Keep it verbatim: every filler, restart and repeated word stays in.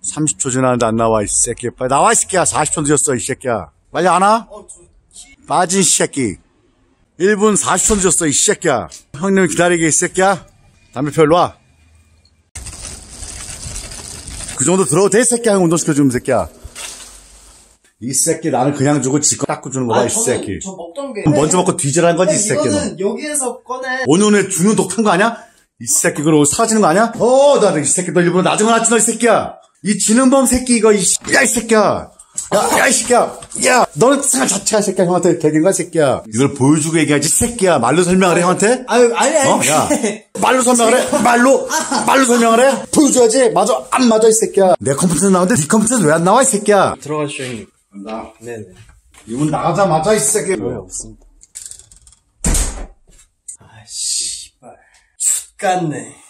삼십 초 지났는데 안 나와, 이 새끼. 빨리 나와, 이 새끼야. 사십 초 늦었어, 이 새끼야. 빨리 안 와? 빠진 새끼. 일 분 사십 초 늦었어, 이 새끼야. 형님 기다리게, 이 새끼야. 담배 펴, 일로 와. 그 정도 들어도 돼, 이 새끼야. 형 운동시켜주면, 새끼야. 이 새끼 나는 그냥 주고 지거 닦고 주는 거야, 이 새끼. 저 먹던 게. 먼저 먹고 뒤지라는 거지, 이 새끼는. 이거는 여기에서 꺼내. 오 년에 주는 독한 거 아니야? 이 새끼 그러고 사라지는 거 아니야? 어, 나 이 새끼 너 일부러 나중에 났지, 너 이 새끼야. 이 지능범 새끼 이거, 이 야, 이 새끼야. 야, 야, 이 새끼야. 야, 너는 생각 자체야, 새끼야. 형한테 개긴가, 새끼야. 이걸 보여주고 얘기하지, 새끼야. 말로 설명을 해, 형한테? 아유, 아니, 아니. 어? 야, 말로 설명을 해? 말로? 말로 설명을 해? 보여줘야지. 맞아, 안 맞아, 이 새끼야. 내 컴퓨터에서 나오는데 네 컴퓨터에서 왜 안 나와, 이 새끼야? 들어가시죠, 형님. 나. 네네. 이분 나가자마자, 이 새끼. 왜 없습니다. 아, 씨발. 죽겠네.